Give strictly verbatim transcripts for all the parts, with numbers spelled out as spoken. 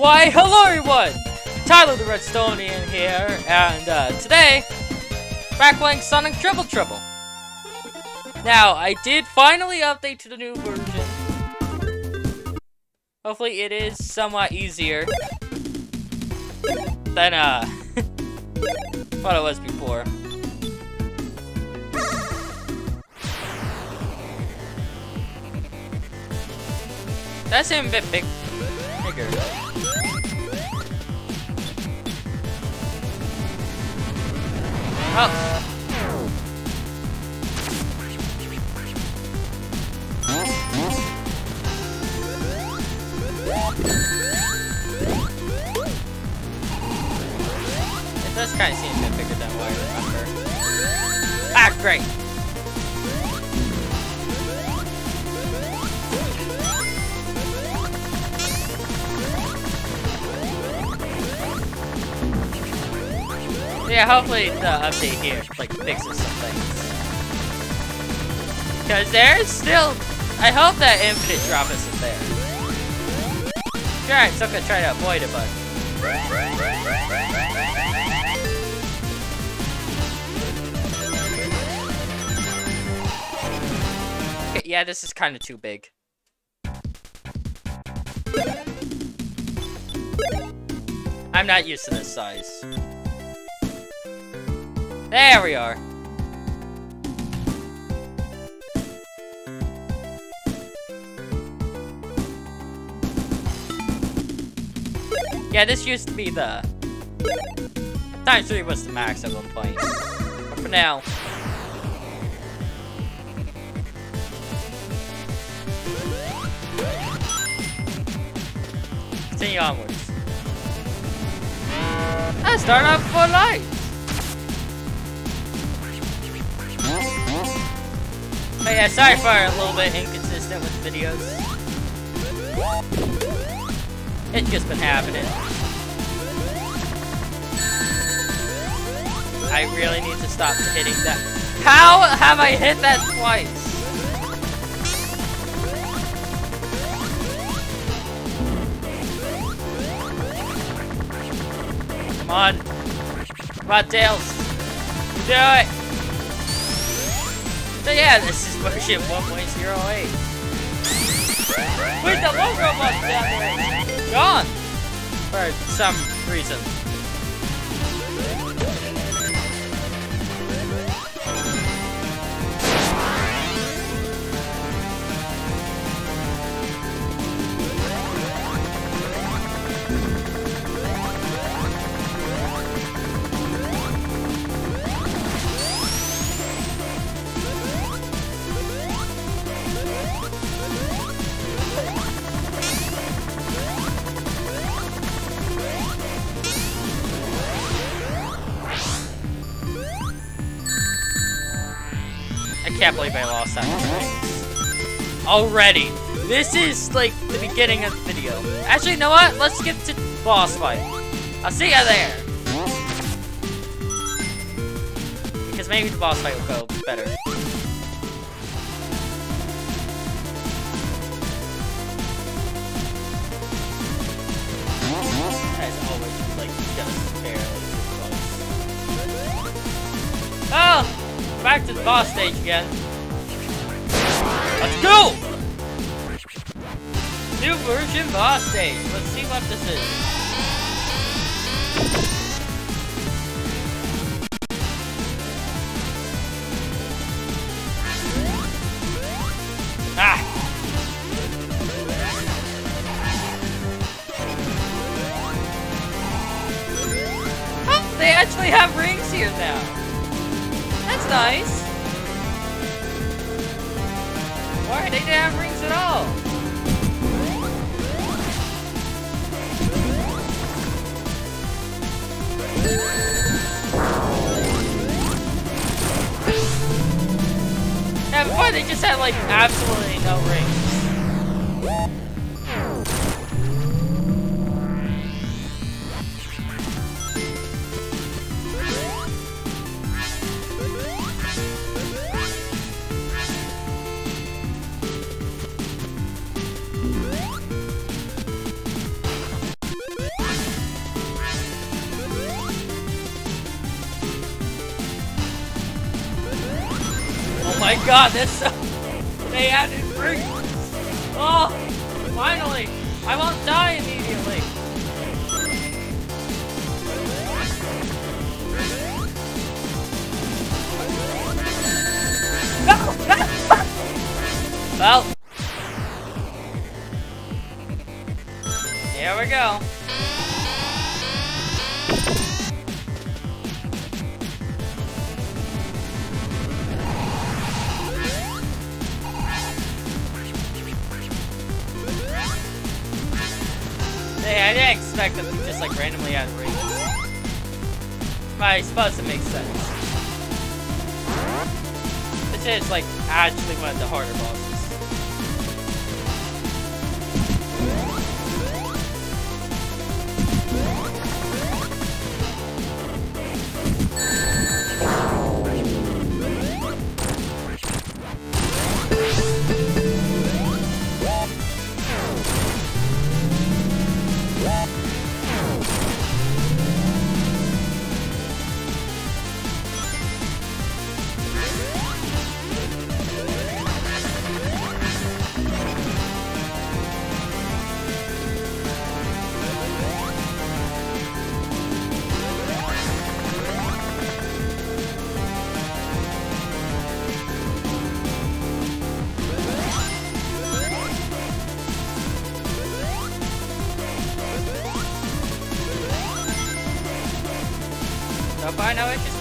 Why, hello everyone! Tyler the Redstonian here, and uh, today, back playing Sonic Triple Triple. Now, I did finally update to the new version. Hopefully it is somewhat easier than uh, what it was before. That seemed a bit big, bigger. Oh. It does kind of seem a bit bigger than what I remember. Ah, great. Yeah, hopefully the update here like fixes some things. Because there's still, I hope that infinite drop isn't there. Sure, I'm still gonna try to avoid it, but. Okay, yeah, this is kind of too big. I'm not used to this size. There we are. Yeah, this used to be the times three was the max at one point. But for now. Continue onwards. Let's start off for light. Oh yeah, sorry for a little bit inconsistent with videos. It's just been happening. I really need to stop hitting that. How have I hit that twice? Come on. Come on, Tails. You do it. So yeah, this is version one point oh eight. Wait, the low robot's down there. Gone! For some reason. I can't believe I lost that thing. Already. This is like the beginning of the video. Actually, you know what? Let's get to boss fight. I'll see ya there. Because maybe the boss fight will go better. As always, like just barely close. Oh! Back to the boss stage again. Let's go! New version boss stage. Let's see what this is. Ah! Oh, they actually have rings here now. That's nice. Why they didn't have rings at all? Yeah, before they just had like absolutely no rings. my god, that's so... They added rings! Oh! Finally! I won't die immediately! No! No! Well... Here we go. Hey, I didn't expect them to just like randomly add rings. But I suppose it makes sense. This is like actually one of the harder bosses. So far, no issues.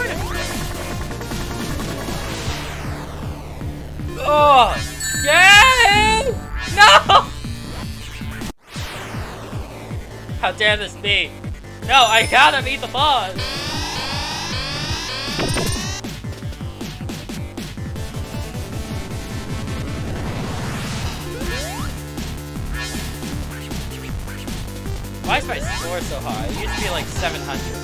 Oh! Yay! No! How dare this be? No, I gotta beat the boss! Why is my score so high? It used to be like seven hundred.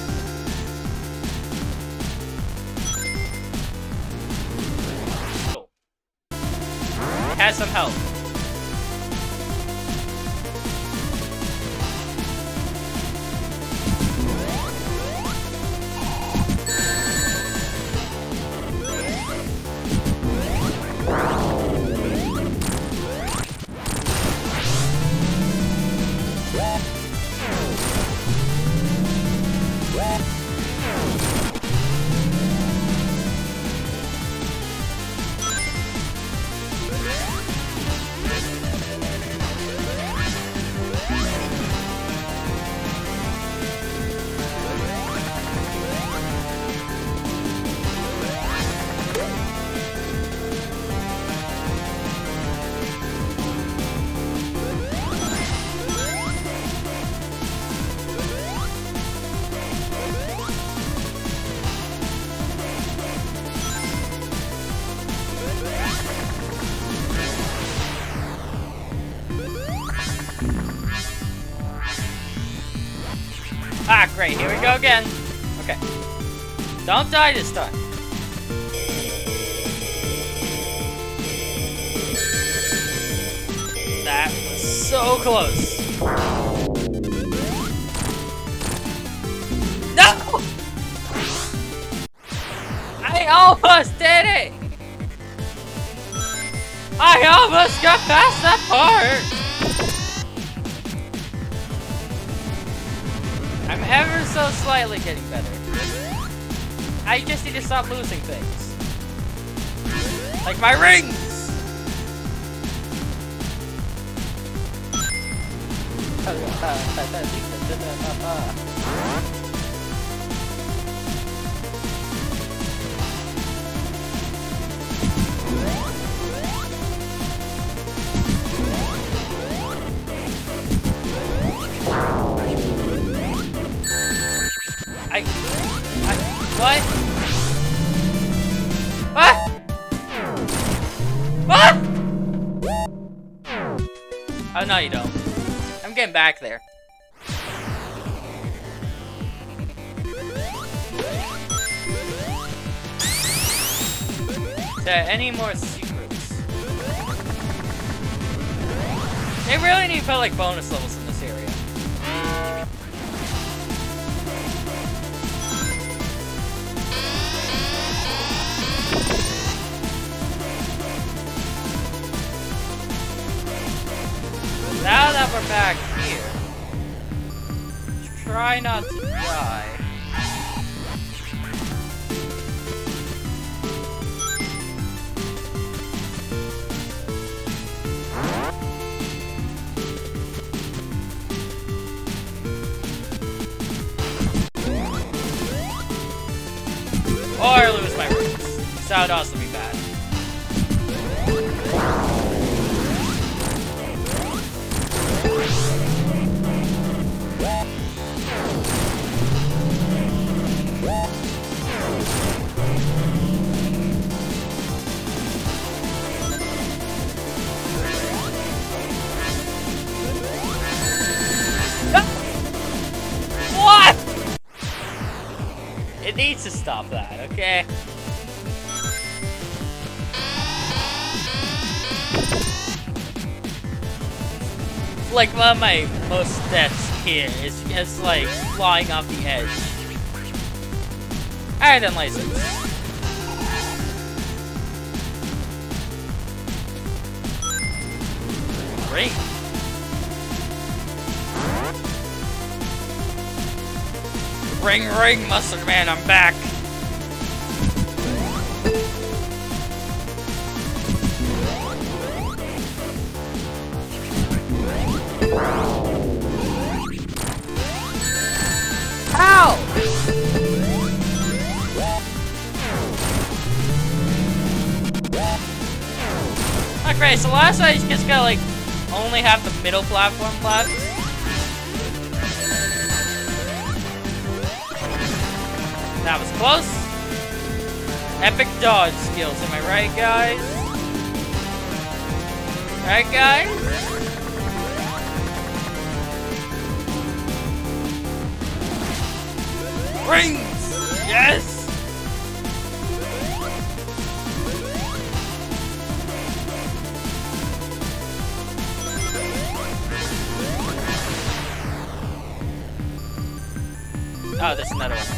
Has some help. Ah, great. Here we go again. Okay. Don't die this time. That was so close. No! I almost did it! I almost got past that part! I'm ever so slightly getting better. I just need to stop losing things. Like my rings! I, I, what? What? What? Oh, no, you don't. I'm getting back there. Is there any more secrets? They really need to put, like, bonus levels in this area. somewhere back here. Try not to die. Or lose my roots. That would also be bad. What? It needs to stop that, okay? Like, one of my most deaths here is just like flying off the edge. Alright then, license. Great. Ring ring, Mustard Man, I'm back. Ow! Okay, so last night you just gotta like only have the middle platform left. That was close. Epic dodge skills, am I right, guys? Right, guys? Rings! Yes! Oh, there's another one.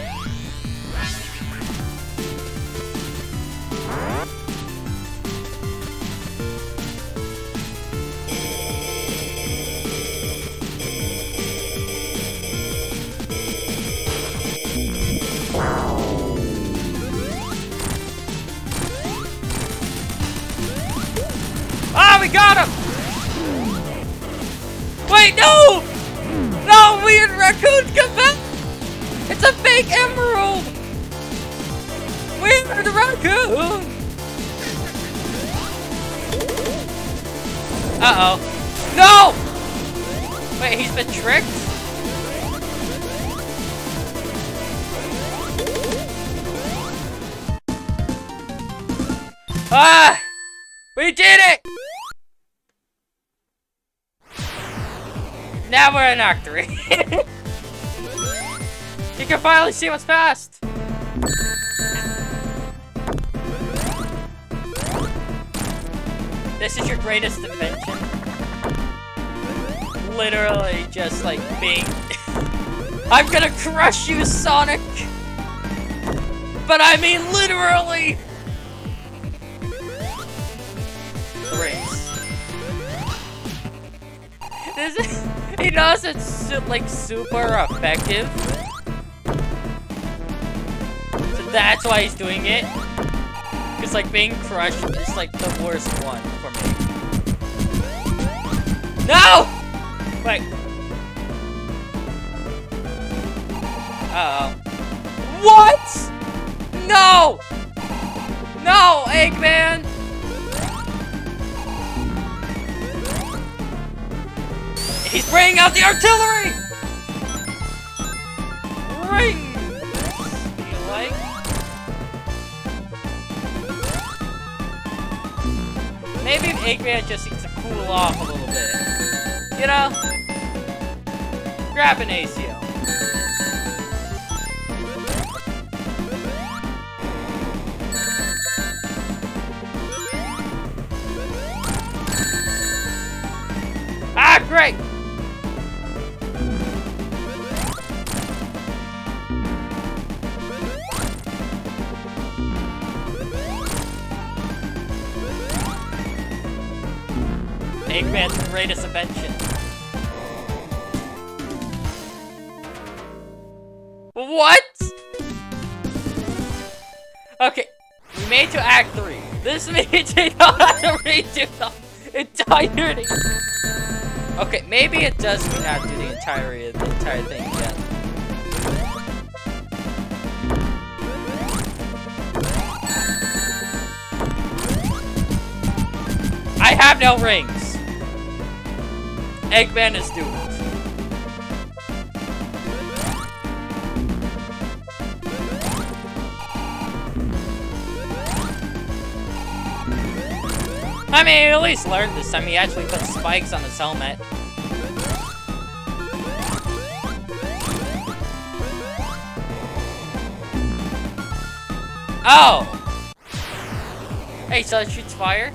Ah, we got him! Wait, no! No, weird raccoon, come back! It's a fake emerald! Weird raccoon! Uh-oh. No! Wait, he's been tricked? Ah! We did it! Now we're in Act three. You can finally see what's past. This is your greatest invention. Literally just like being... I'm gonna crush you, Sonic! But I mean literally! Race. This is, he knows it's su like super effective. So that's why he's doing it. Cause like being crushed is like the worst one for me. No! Wait. Uh oh. What? No! No, Eggman! He's bringing out the artillery! Rings! You like? Maybe if Eggman just needs to cool off a little bit. You know? Grab an A C O. Ah, great! Eggman's greatest invention. What? Okay, we made to Act three. This means we don't have to redo the entirety. Okay, maybe it does mean not do the entirety of the entire thing again. I have no rings. Eggman is doomed. I mean, he at least learned this time. He actually put spikes on his helmet. Oh! Hey, so it shoots fire?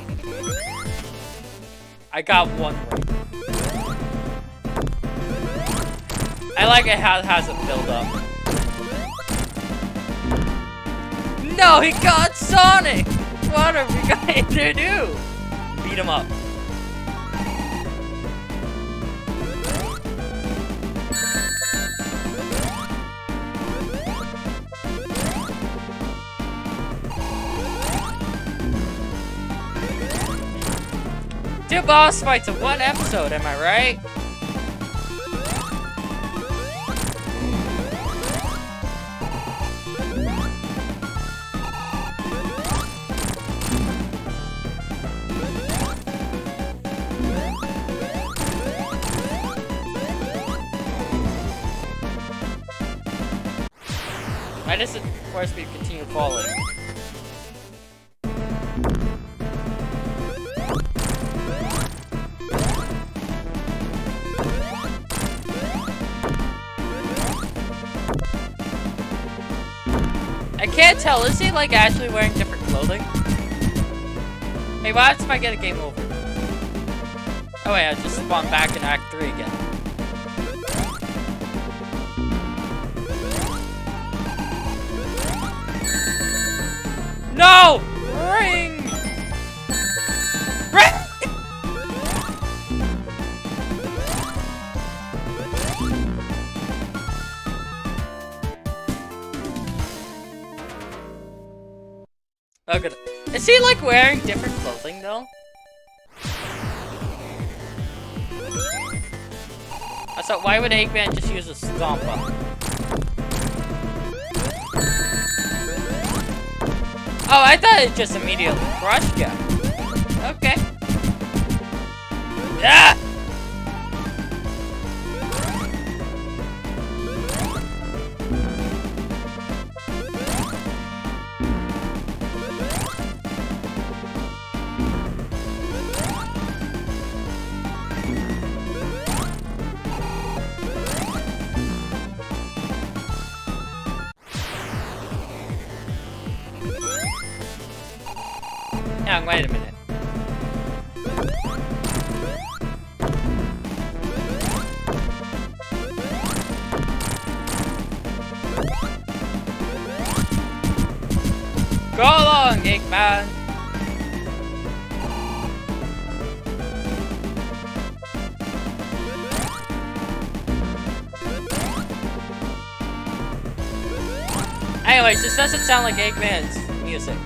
I got one ring. I like it how it has a build up. No, he got Sonic! What are we going to do? Beat him up. Two boss fights in one episode, am I right? Why does the force speed continue falling? I can't tell, is he like actually wearing different clothing? Hey, what happens if I get a game over? Oh wait, I just spawned back in Act three again. No! Ring! Ring! Oh, good. Is he like wearing different clothing though? So why would Eggman just use a stomp up? Oh, I thought it just immediately crushed you. Okay. Ah! Now, wait a minute. Go along, Eggman! Anyways, this doesn't sound like Eggman's music.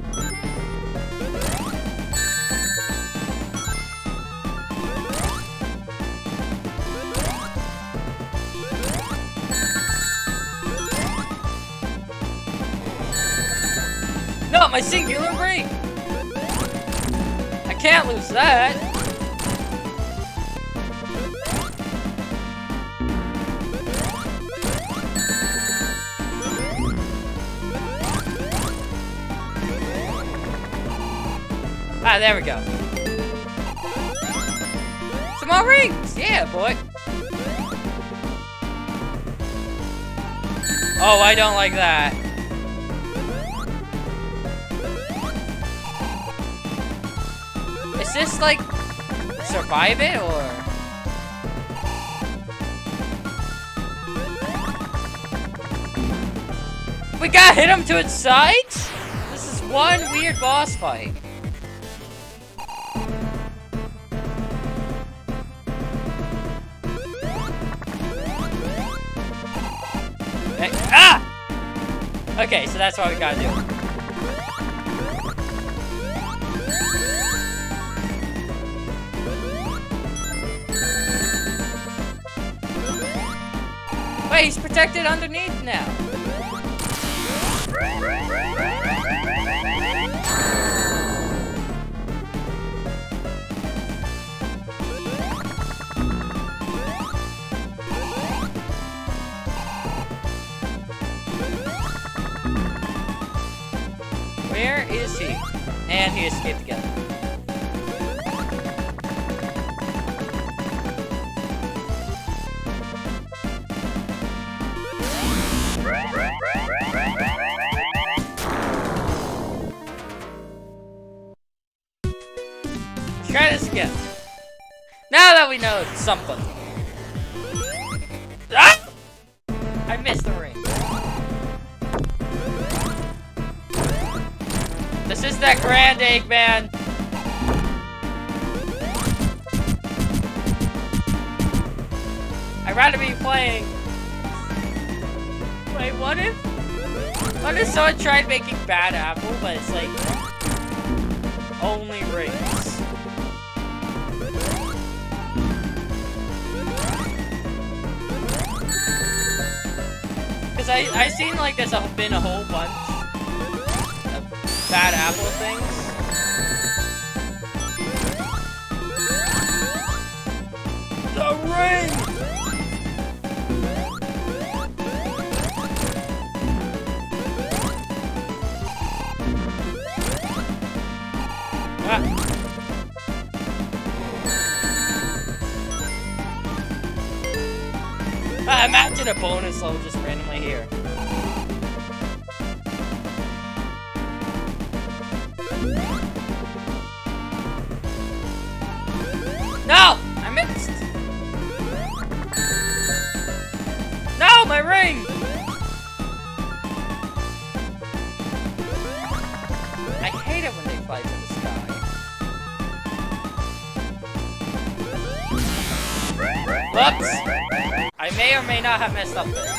No, my singular ring! I can't lose that! Ah, there we go. Some more rings! Yeah, boy! Oh, I don't like that. Is this like survive it or? We got hit him to its sides? This is one weird boss fight. Hey, ah! Okay, so that's what we gotta do. Wait, he's protected underneath now. Where is he? And he escaped again. Let's try this again. Now that we know something. Ah! I missed the ring. This is that grand Eggman. I'd rather be playing. Wait, what if? What if someone tried making Bad Apple, but it's like only rings? Because I I seen like there's a, been a whole bunch of Bad Apple things. The ring! Ah. Ah, imagine a bonus level just randomly here. No! I missed! No, my ring! I hate it when they fly to the sky. Whoops! I may or may not have messed up there.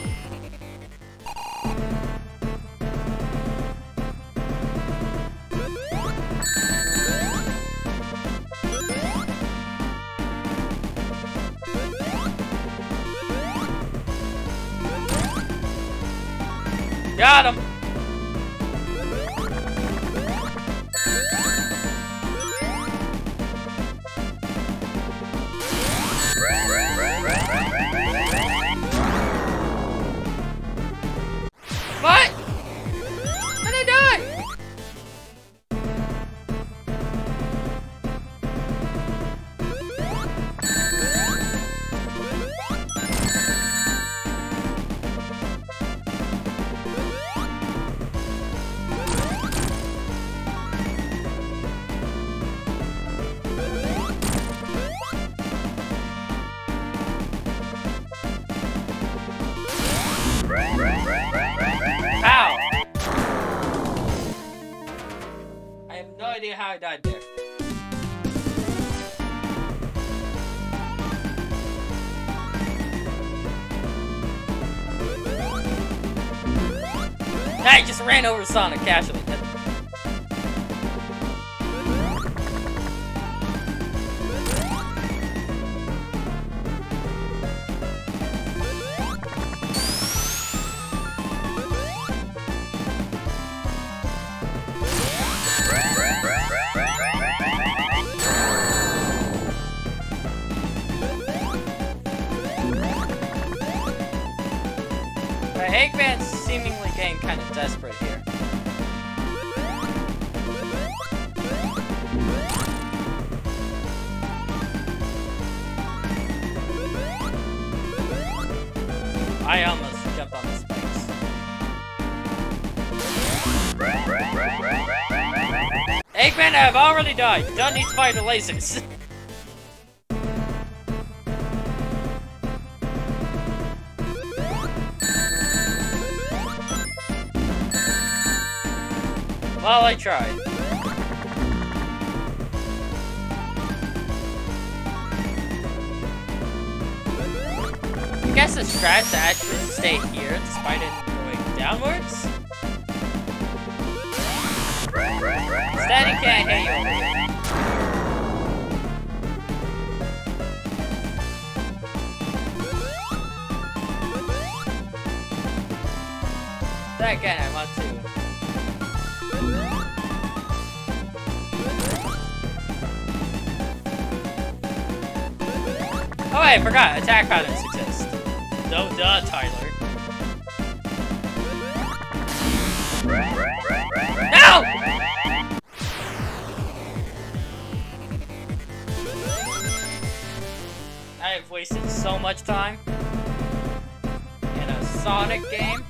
Got him! What? How did I die? Ow! I have no idea how I died there. I just ran over Sonic casually. Eggman's seemingly getting kind of desperate here. I almost jumped on the spikes. Eggman, I've already died. You don't need to fight the lasers. Well, I tried. I guess the strats actually stay here despite it going downwards. Instead, he can't hit you over here. Then again, I want to. Oh wait, I forgot. Attack patterns exist. No duh, Tyler. No! I have wasted so much time in a Sonic game.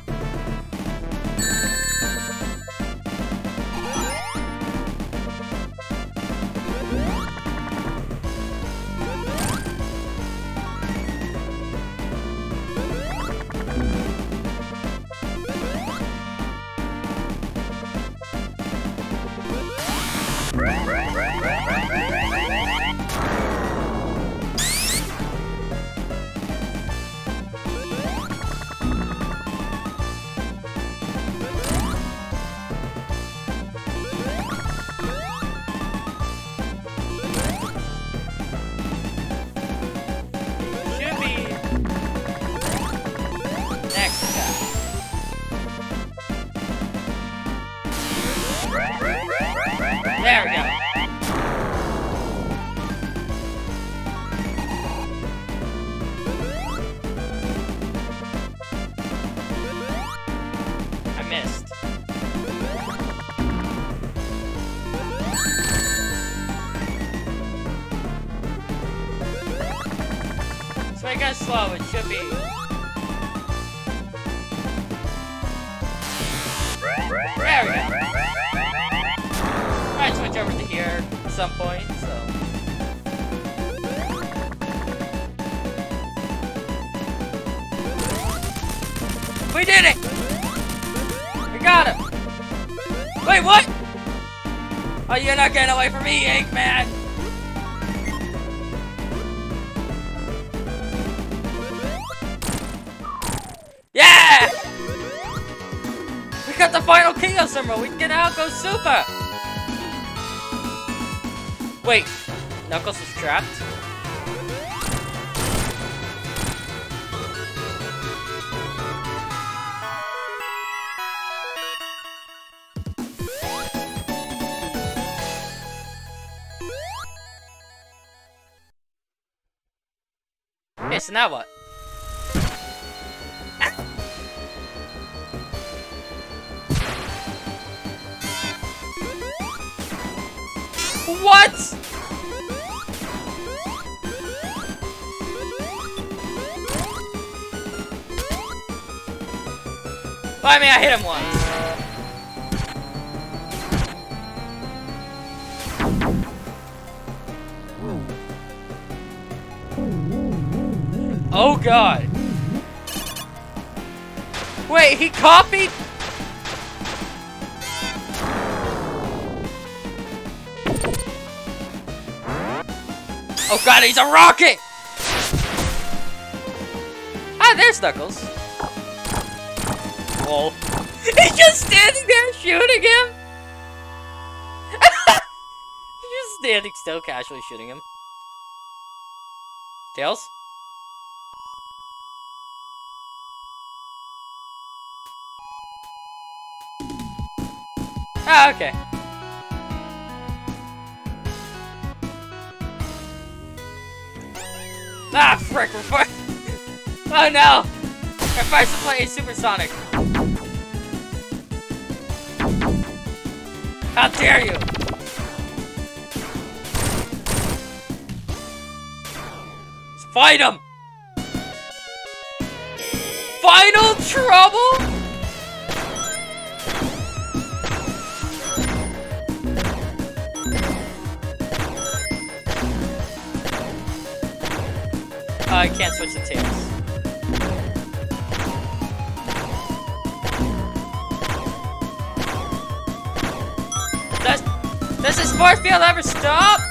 There we go. I missed. So I got slow, it should be. There we go. I'd switch over to here at some point, so. We did it! We got him! Wait, what? Oh, you're not getting away from me, Eggman! Yeah! We got the final Kingdom symbol! We can now go super! Wait, Knuckles was trapped? Okay, so now what? Ah. What? Well, I mean, I hit him once. Oh god. Wait, he copied? Oh god, he's a rocket! Ah, there's Knuckles. Whoa. He's just standing there shooting him! He's just standing still, casually shooting him. Tails? Ah, okay. Ah, frick, we're forced. Oh no! We're forced to play Supersonic. How dare you! Let's fight him! Final trouble? Uh, I can't switch to Tails. Does, does this force field ever stop?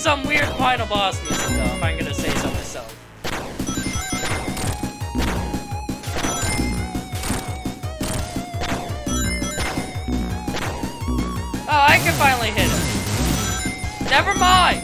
some weird final boss music, though, if I'm gonna say so myself. Oh, I can finally hit him. Never mind!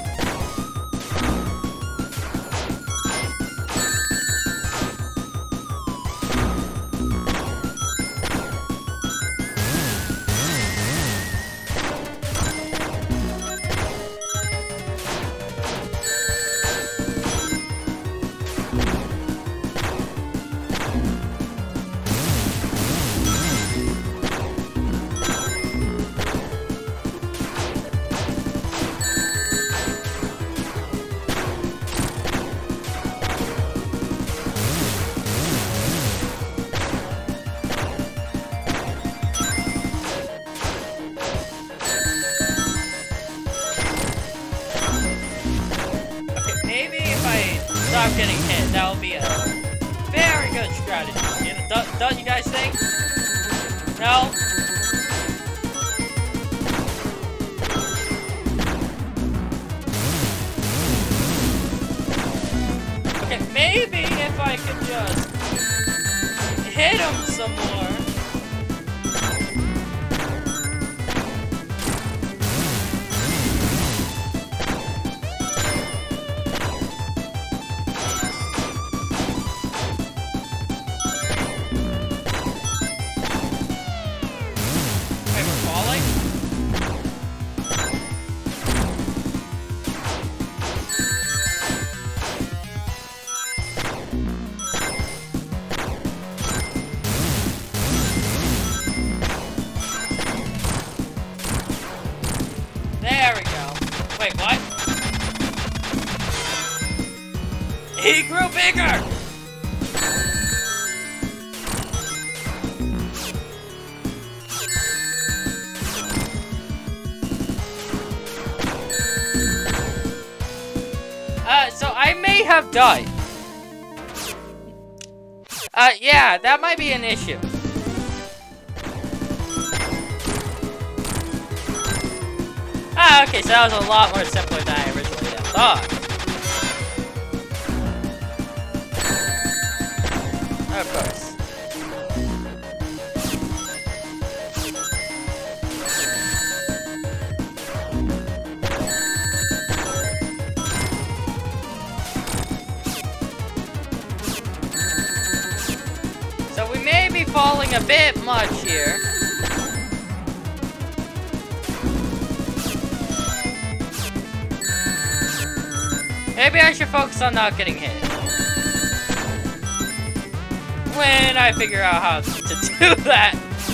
Stop getting hit. That will be a very good strategy. You know, don't, don't you guys think? No? Okay, maybe if I could just hit him some more. There we go. Wait, what? He grew bigger! Uh, so I may have died. Uh, yeah, that might be an issue. Ah, okay, so that was a lot more simpler than I originally thought. Of course. So we may be falling a bit much here. Maybe I should focus on not getting hit. When I figure out how to do that.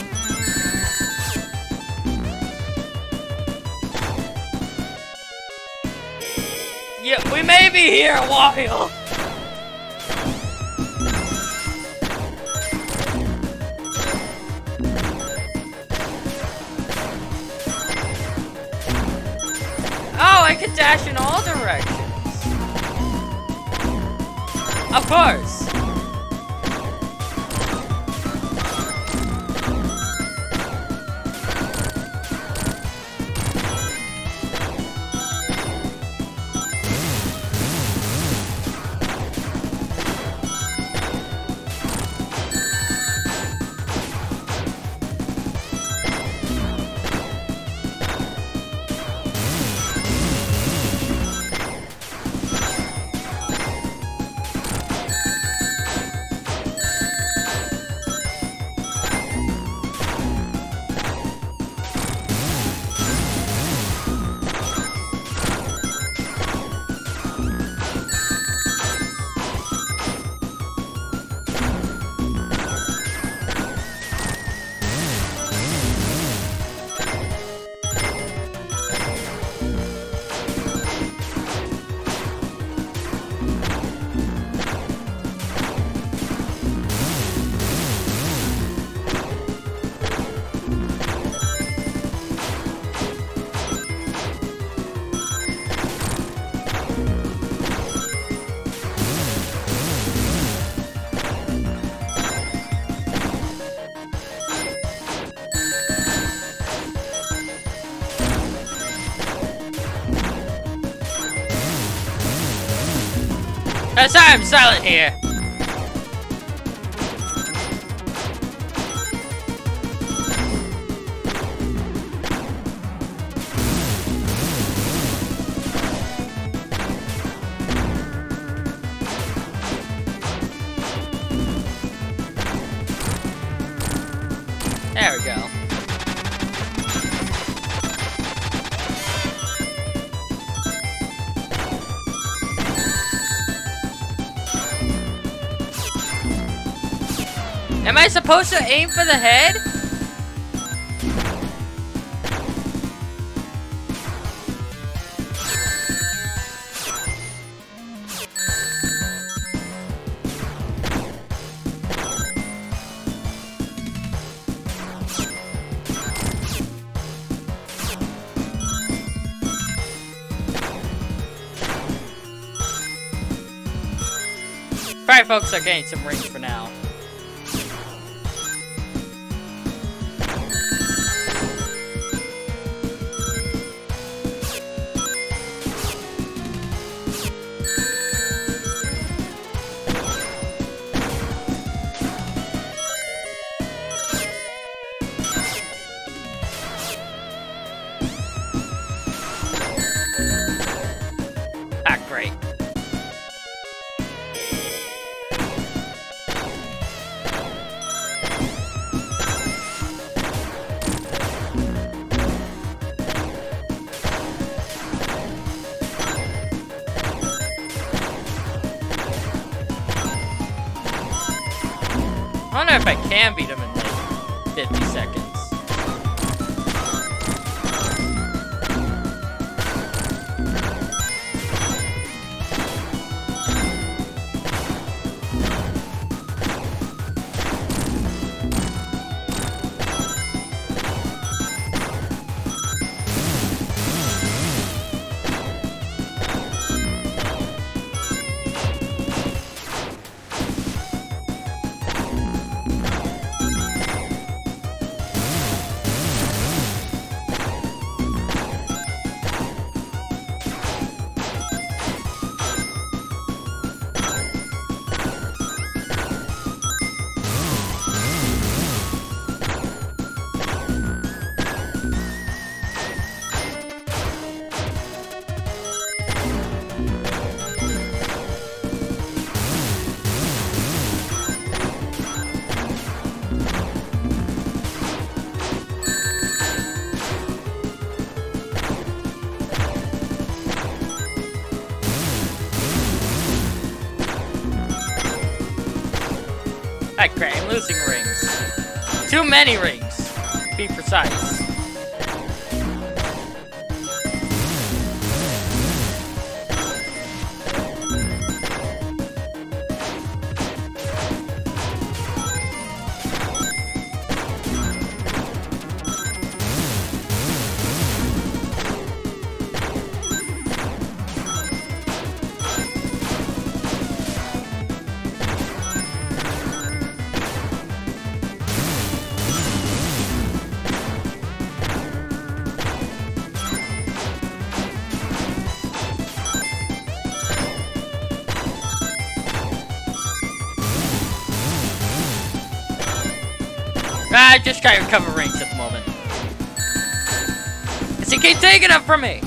Yeah, we may be here a while. Oh, I can dash in all directions. Of course. Uh, sorry, I'm silent here. There we go. Am I supposed to aim for the head? Alright, folks, I'm getting some rings for now. Ah, great. I wonder if I can beat him in like fifty seconds. Ah, great, I'm losing rings. Too many rings, to be precise. Ah, I'm just trying to recover rings at the moment. Cause he keeps taking them from me!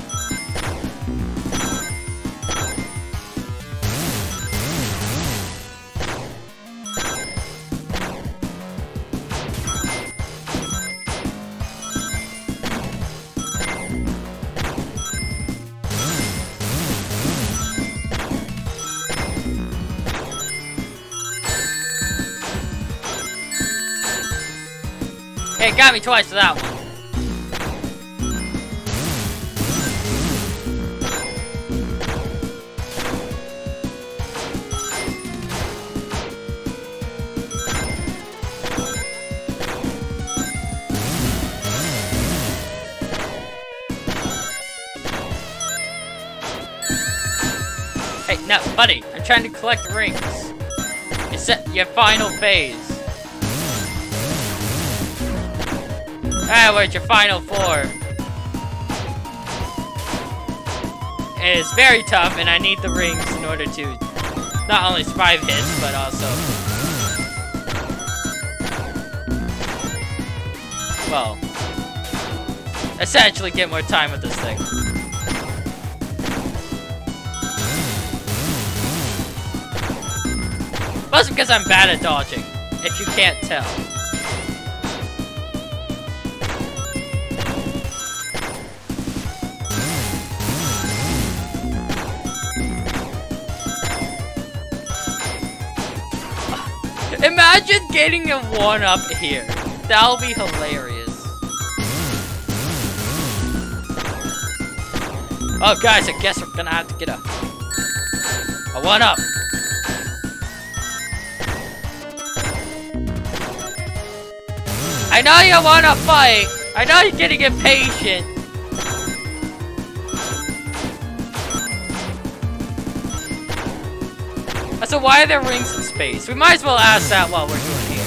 Hey, got me twice for that one. Hey, no, buddy, I'm trying to collect rings. It's your final phase. Ah, where's your final four? It's very tough, and I need the rings in order to not only survive hits, but also, well, essentially get more time with this thing. Mostly because I'm bad at dodging, if you can't tell. Imagine getting a one-up here. That'll be hilarious. Oh, guys, I guess we're gonna have to get a, a one-up. I know you wanna fight. I know you're getting impatient. So why are there rings in space? We might as well ask that while we're doing here.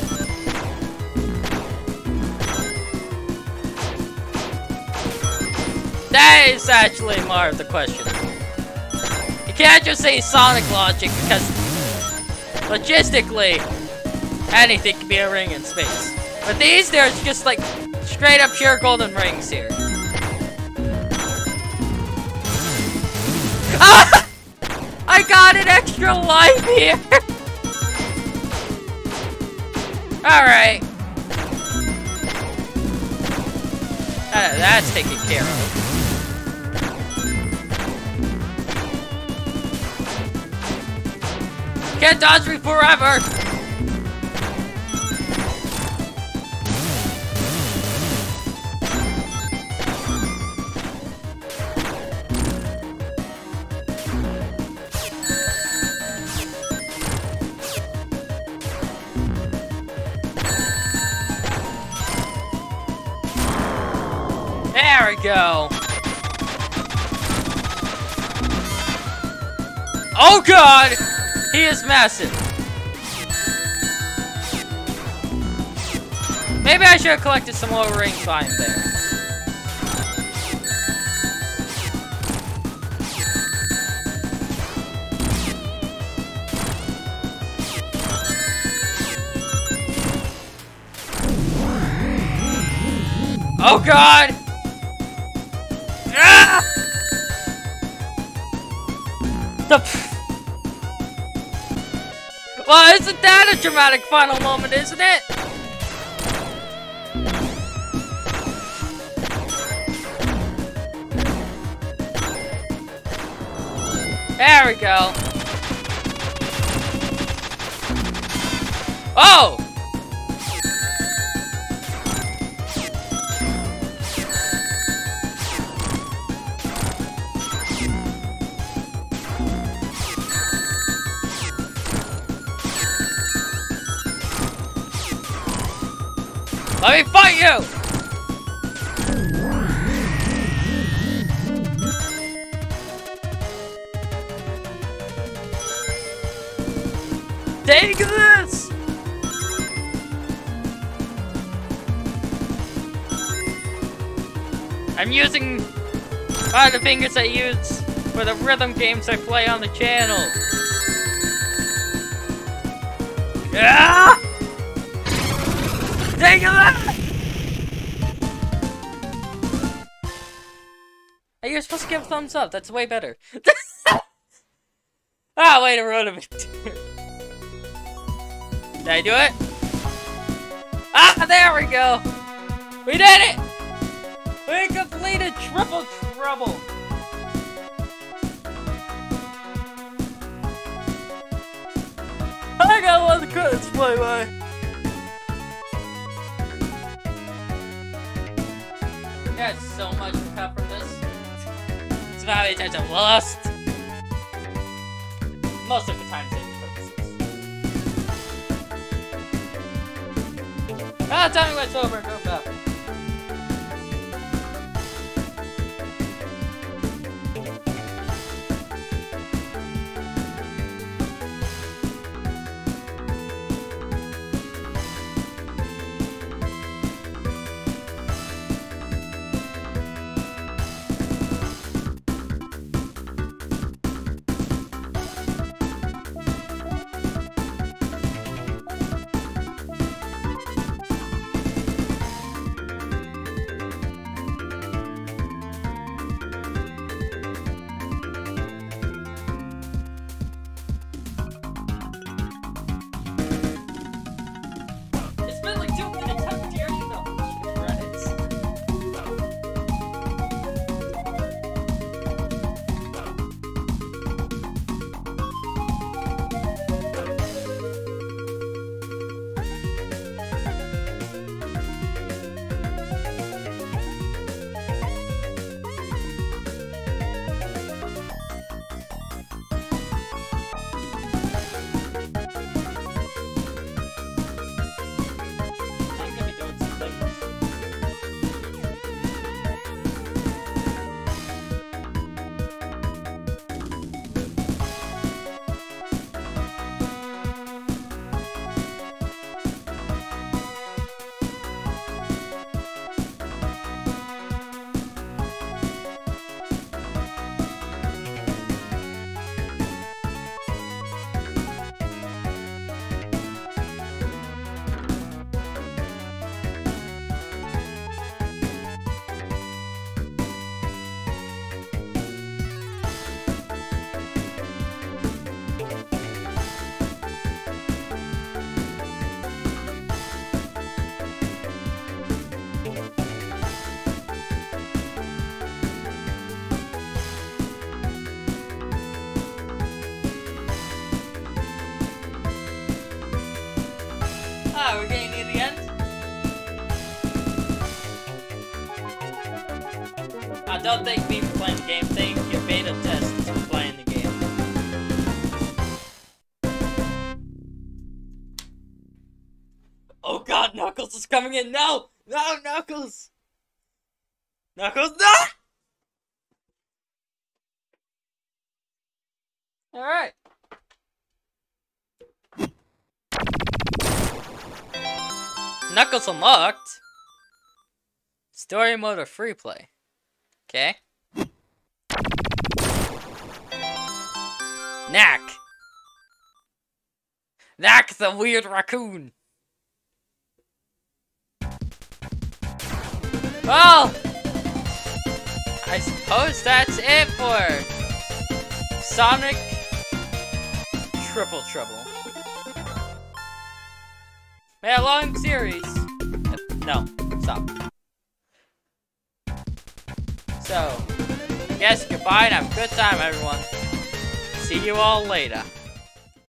That is actually more of the question. You can't just say Sonic logic because logistically anything can be a ring in space. But these, there's just like straight up pure golden rings here. Ah! I got an extra life here! Alright. Uh, that's taken care of. Can't dodge me forever! There we go. Oh god! He is massive. Maybe I should have collected some more rings while I'm there. Oh god! Ah! The well, isn't that a dramatic final moment, isn't it? There we go. Oh! Let me fight you! Take this! I'm using one of the fingers I use for the rhythm games I play on the channel. Yeah! Take that! Hey, you're supposed to give a thumbs up. That's way better. Ah, wait, I wrote a bit. Did I do it? Ah, there we go. We did it. We completed triple trouble. I got one of the credits play by. There's so much to cut from this. It's about how many times I've lost. Most of the time saving purposes. Ah, tell me what's over and go back. Ah, we're getting near the end. I don't think me for playing the game. Think your beta test for playing the game. Oh god, Knuckles is coming in. No! No, Knuckles! Knuckles, no! Alright. Knuckles unlocked. Story mode or free play. Okay. Knack. Knack the weird raccoon. Well, I suppose that's it for Sonic Triple Trouble. Man, a long series. No, stop. So, I guess goodbye and have a good time, everyone. See you all later.